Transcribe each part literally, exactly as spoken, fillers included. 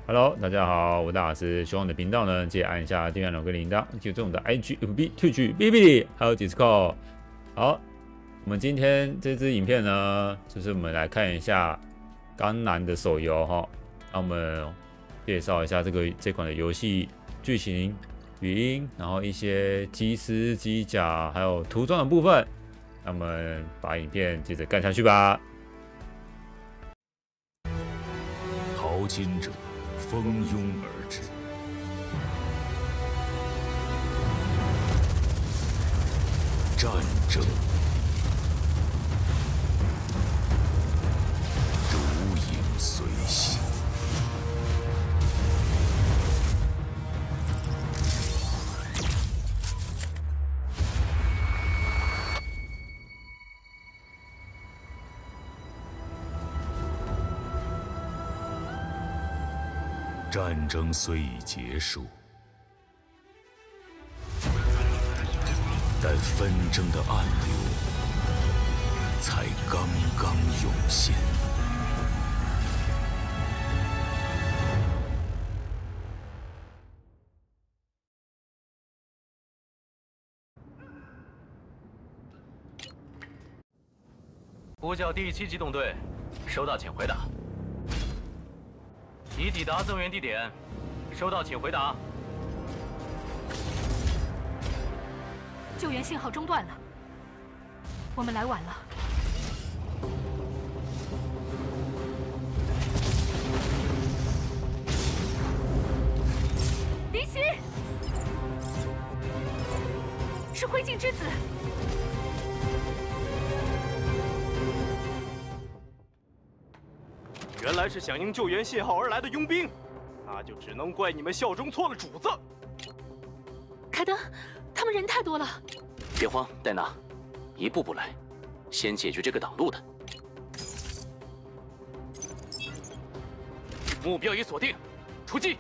Hello，大家好，我大老师。喜欢我的频道呢，记得按一下订阅两个铃铛，记住我们的 I G、F B、Twitch、B B 还有 Discord。好，我们今天这支影片呢，就是我们来看一下钢男的手游哈。那我们介绍一下这个这款的游戏剧情、语音，然后一些机师、机甲还有涂装的部分。那我们把影片接着看下去吧。 淘金者蜂拥而至，战争如影随形。战争虽已结束，但纷争的暗流才刚刚涌现。 呼叫第七机动队，收到请回答。已抵达增援地点，收到请回答。 救援信号中断了，我们来晚了。离奇，是灰烬之子。 原来是响应救援信号而来的佣兵，那就只能怪你们效忠错了主子。 凯登，他们人太多了。 别慌，戴娜，一步步来，先解决这个挡路的。目标已锁定，出击！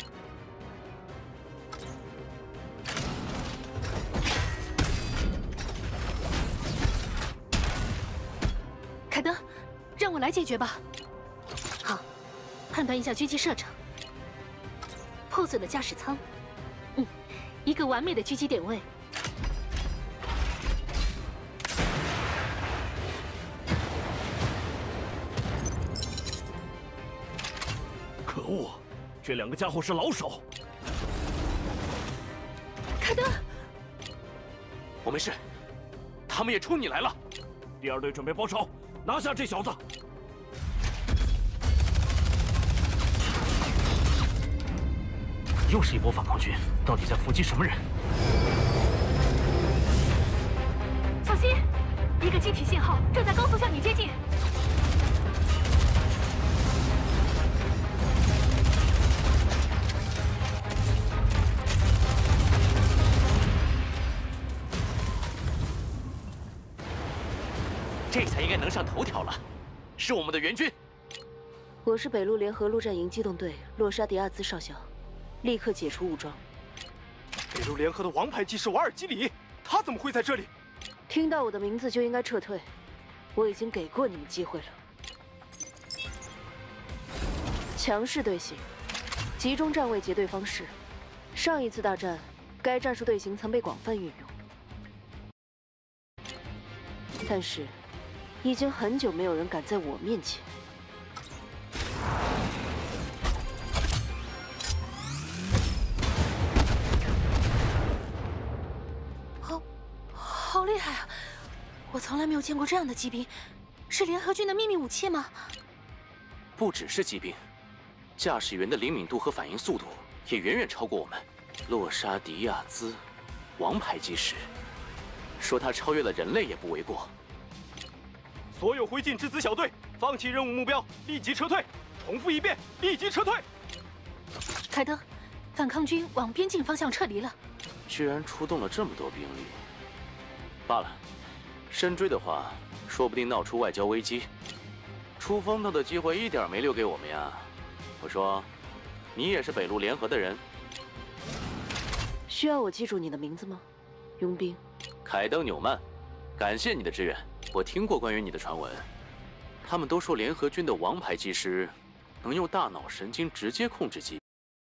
凯登，让我来解决吧。好，判断一下狙击射程。破损的驾驶舱，嗯，一个完美的狙击点位。 可恶，这两个家伙是老手。 凯登， 我没事，他们也冲你来了。 第二队准备包抄，拿下这小子。 又是一波反抗军，到底在伏击什么人？ 小心，一个机体信号正在高速向你接近。 这才应该能上头条了，是我们的援军。 我是北陆联合陆战营机动队洛沙迪亚兹少校。立刻解除武装！ 北陆联合的王牌技师瓦尔基里，他怎么会在这里？ 听到我的名字就应该撤退，我已经给过你们机会了。强势队形，集中站位结队方式。上一次大战，该战术队形曾被广泛运用，但是已经很久没有人敢在我面前。 好厉害啊！我从来没有见过这样的骑兵，是联合军的秘密武器吗？ 不只是骑兵，驾驶员的灵敏度和反应速度也远远超过我们。洛沙迪亚兹，王牌技师，说他超越了人类也不为过。 所有灰烬之子小队，放弃任务目标，立即撤退！重复一遍，立即撤退！ 凯登，反抗军往边境方向撤离了。 居然出动了这么多兵力。罢了，深追的话，说不定闹出外交危机，出风头的机会一点没留给我们呀。我说，你也是北陆联合的人， 需要我记住你的名字吗，佣兵？ 凯登纽曼，感谢你的支援。我听过关于你的传闻，他们都说联合军的王牌技师能用大脑神经直接控制机。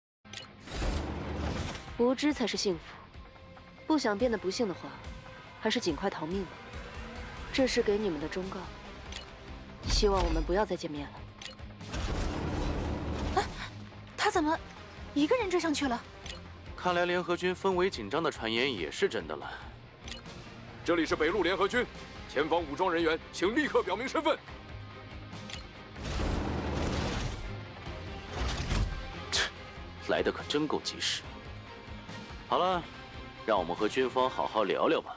无知才是幸福，不想变得不幸的话，还是尽快逃命吧。这是给你们的忠告，希望我们不要再见面了。 啊，他怎么一个人追上去了？ 看来联合军氛围紧张的传言也是真的了。 这里是北路联合军，前方武装人员，请立刻表明身份。 切，来的可真够及时。好了，让我们和军方好好聊聊吧。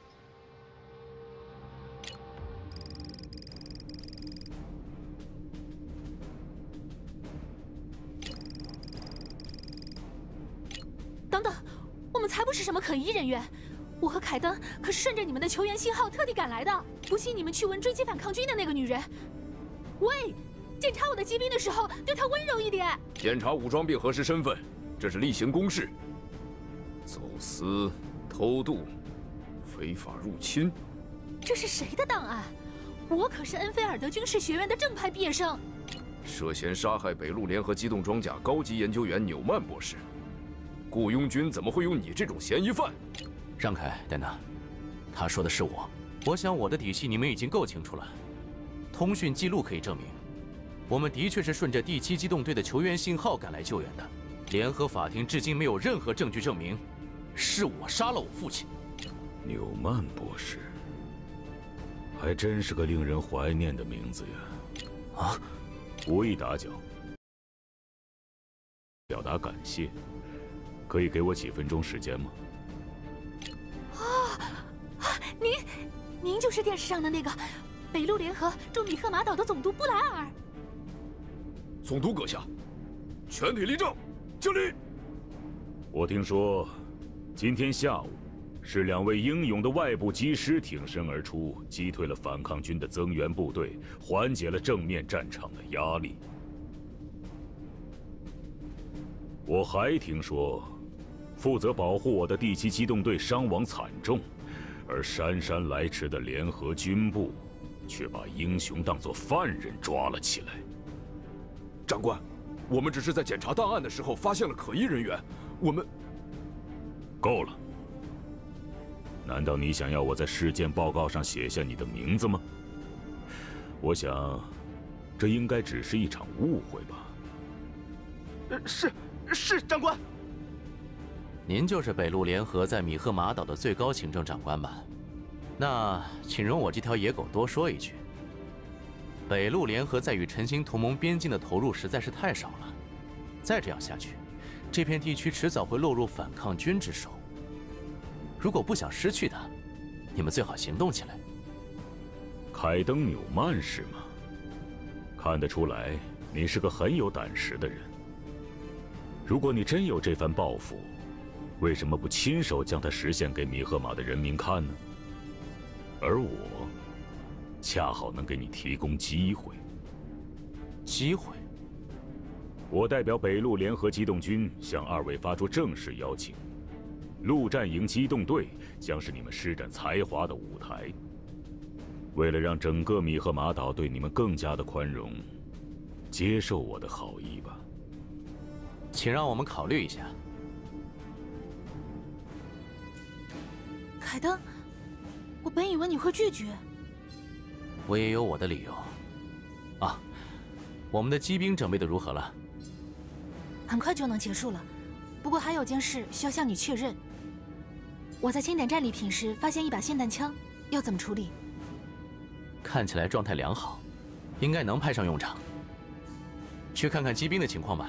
等等，我们才不是什么可疑人员。我和凯登可是顺着你们的求援信号特地赶来的。不信你们去问追击反抗军的那个女人。喂，检查我的骑兵的时候，对她温柔一点。 检查武装并核实身份，这是例行公事。走私、偷渡、非法入侵， 这是谁的档案？我可是恩菲尔德军事学院的正派毕业生。 涉嫌杀害北路联合机动装甲高级研究员纽曼博士。雇佣军怎么会有你这种嫌疑犯？ 让开，戴娜，他说的是我。我想我的底细你们已经够清楚了。通讯记录可以证明，我们的确是顺着第七机动队的求援信号赶来救援的。联合法庭至今没有任何证据证明是我杀了我父亲。 纽曼博士，还真是个令人怀念的名字呀！ 啊， 无意打搅，表达感谢，可以给我几分钟时间吗？ 啊，您，您就是电视上的那个北路联合驻米赫马岛的总督布莱尔。 总督阁下，全体立正，敬礼。 我听说，今天下午是两位英勇的外部机师挺身而出，击退了反抗军的增援部队，缓解了正面战场的压力。我还听说，负责保护我的第七机动队伤亡惨重，而姗姗来迟的联合军部却把英雄当作犯人抓了起来。 长官，我们只是在检查档案的时候发现了可疑人员，我们…… 够了！难道你想要我在事件报告上写下你的名字吗？我想，这应该只是一场误会吧。 呃，是是，长官。 您就是北路联合在米赫马岛的最高行政长官吧？那请容我这条野狗多说一句。北路联合在与晨星同盟边境的投入实在是太少了，再这样下去，这片地区迟早会落入反抗军之手。如果不想失去它，你们最好行动起来。 凯登·纽曼是吗？看得出来，你是个很有胆识的人。如果你真有这番抱负，为什么不亲手将它实现给米赫马的人民看呢？而我，恰好能给你提供机会。 机会？ 我代表北路联合机动军向二位发出正式邀请。陆战营机动队将是你们施展才华的舞台。为了让整个米赫马岛对你们更加的宽容，接受我的好意吧。 请让我们考虑一下。 凯登，我本以为你会拒绝。 我也有我的理由。啊，我们的机兵准备的如何了？ 很快就能结束了，不过还有件事需要向你确认。我在清点战利品时发现一把霰弹枪，要怎么处理？ 看起来状态良好，应该能派上用场。去看看机兵的情况吧。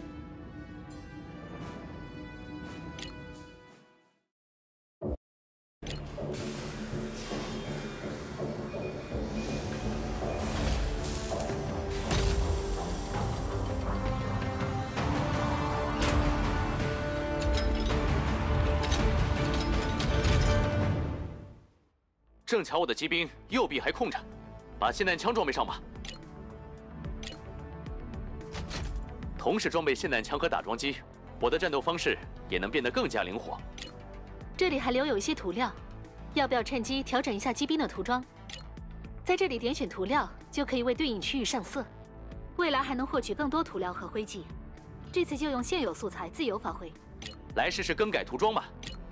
正巧我的机兵右臂还空着，把霰弹枪装备上吧。同时装备霰弹枪和打桩机，我的战斗方式也能变得更加灵活。 这里还留有一些涂料，要不要趁机调整一下机兵的涂装？在这里点选涂料，就可以为对应区域上色。 未来还能获取更多涂料和灰烬。这次就用现有素材自由发挥。 来试试更改涂装吧。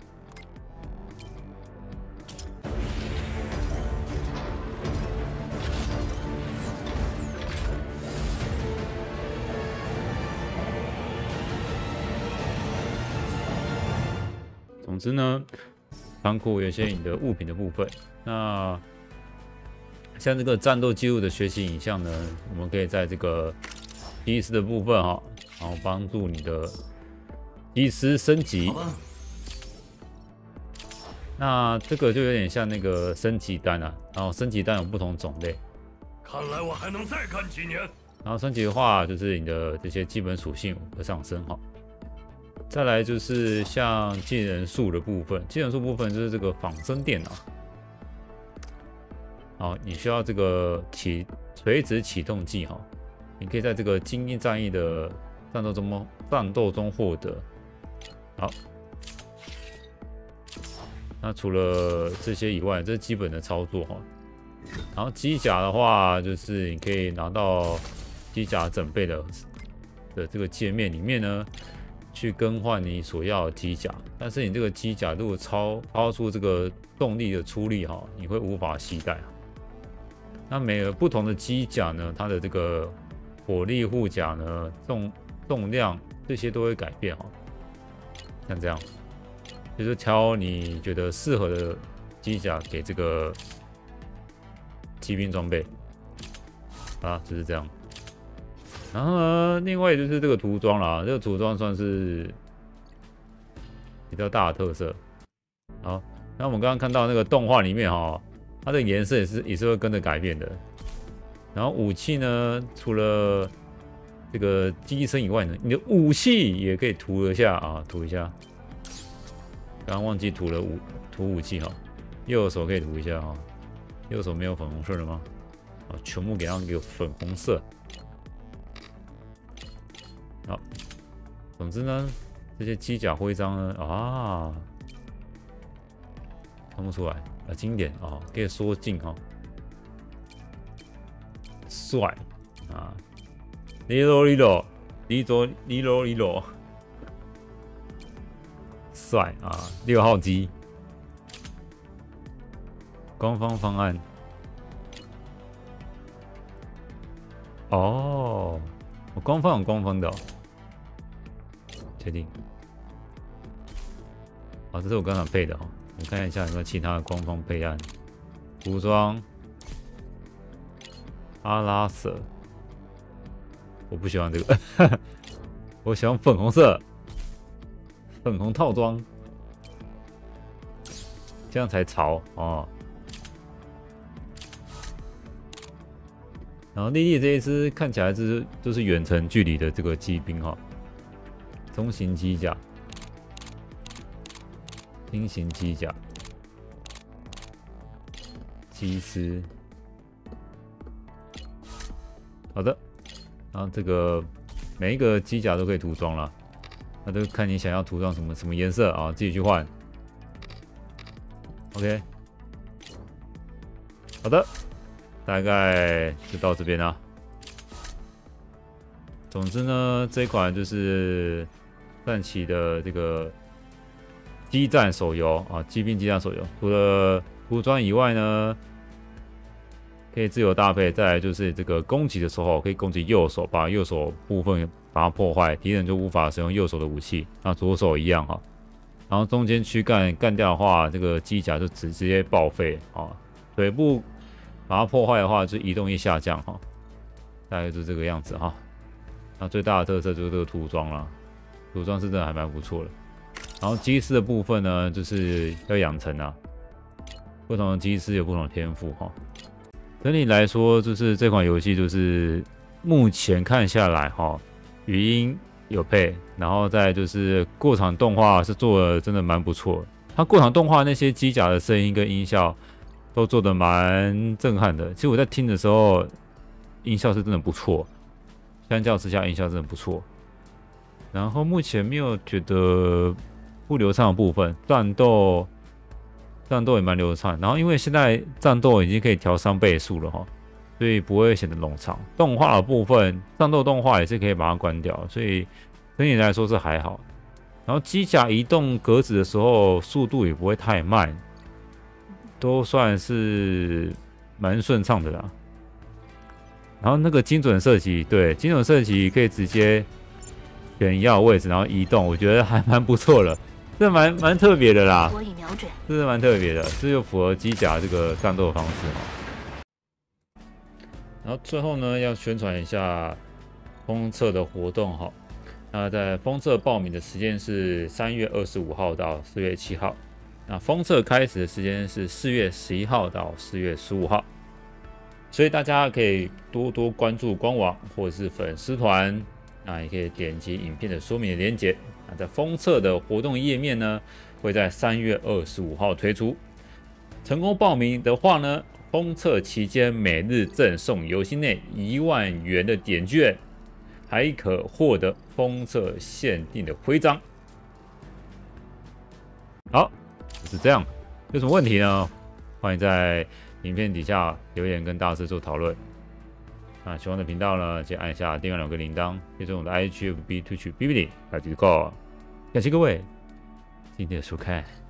总之呢，仓库有些你的物品的部分，那像这个战斗记录的学习影像呢，我们可以在这个机师的部分哈，然后帮助你的机师升级。那这个就有点像那个升级单啊，然后升级单有不同种类。 看来我还能再干几年。 然后升级的话，就是你的这些基本属性会上升哈。再来就是像技能树的部分，技能树部分就是这个仿生电脑。好，你需要这个启垂直启动器哈，你可以在这个精英战役的战斗中战斗中获得。好，那除了这些以外，这是基本的操作哈。然后机甲的话，就是你可以拿到机甲整备的的这个界面里面呢，去更换你所要的机甲。但是你这个机甲如果超超出这个动力的出力哈，你会无法携带。那每个不同的机甲呢，它的这个火力护甲呢、重重量这些都会改变哈。像这样，就是挑你觉得适合的机甲给这个骑兵装备啊，就是这样。然后呢，另外就是这个涂装啦，这个涂装算是比较大的特色。好，那我们刚刚看到那个动画里面哈，它的颜色也是也是会跟着改变的。然后武器呢，除了这个机身以外呢，你的武器也可以涂一下啊，涂一下。刚刚忘记涂了武涂武器哈，右手可以涂一下哈。右手没有粉红色的吗？啊，全部给它给粉红色。好，总之呢，这些机甲徽章呢，啊，看不出来啊，经典啊，可以缩进哈，帅啊！哩啰哩啰，哩啰哩啰哩啰，帅啊！六号机，官方方案。哦，我官方有官方的、哦，确定。好，这是我刚才配的哈、哦，我看一下有没有其他的官方配案。服装，阿拉瑟。我不喜欢这个，我喜欢粉红色，粉红套装，这样才潮哦。然后莉莉这一支看起来是都是远程距离的这个机兵哈、哦，中型机甲、轻型机甲、机师，好的。然后这个每一个机甲都可以涂装了，那就看你想要涂装什么什么颜色啊，自己去换。OK， 好的，大概就到这边啦。总之呢，这一款就是战旗的这个机战手游啊，机兵机战手游，除了涂装以外呢，可以自由搭配，再来就是这个攻击的时候可以攻击右手，把右手部分把它破坏，敌人就无法使用右手的武器。那左手一样哈，然后中间躯干干掉的话，这个机甲就直直接报废啊。腿部把它破坏的话，就移动力下降哈，大概就是这个样子哈。那最大的特色就是这个涂装啦，涂装是真的还蛮不错的。然后机师的部分呢，就是要养成啊，不同的机师有不同的天赋哈。整体来说，就是这款游戏就是目前看下来哈，语音有配，然后再就是过场动画是做的真的蛮不错的。它过场动画那些机甲的声音跟音效都做的蛮震撼的。其实我在听的时候，音效是真的不错，相较之下音效真的不错。然后目前没有觉得不流畅的部分，战斗。战斗也蛮流畅，然后因为现在战斗已经可以调三倍速了哈， 所以不会显得冗长。动画的部分，战斗动画也是可以把它关掉，所以整体来说是还好。然后机甲移动格子的时候，速度也不会太慢，都算是蛮顺畅的啦。然后那个精准射击，对，精准射击可以直接选要的位置，然后移动，我觉得还蛮不错的，这蛮蛮特别的啦。 我已瞄准， 这是蛮特别的，这就符合机甲这个战斗的方式嘛。然后最后呢，要宣传一下封测的活动哈。那在封测报名的时间是三月二十五号到四月七号，那封测开始的时间是四月十一号到四月十五号，所以大家可以多多关注官网或者是粉丝团，那也可以点击影片的说明的连结。那在封测的活动页面呢，会在三月二十五号推出。成功报名的话呢，封测期间每日赠送游戏内一万元的点券，还可获得封测限定的徽章。好，就是这样。有什么问题呢？欢迎在影片底下留言跟大师做讨论。那喜欢的频道呢，记得按下订阅两个铃铛，追踪我的 I G F B、Twitch、B B 里，还有 Discord。感谢各位今天的收看。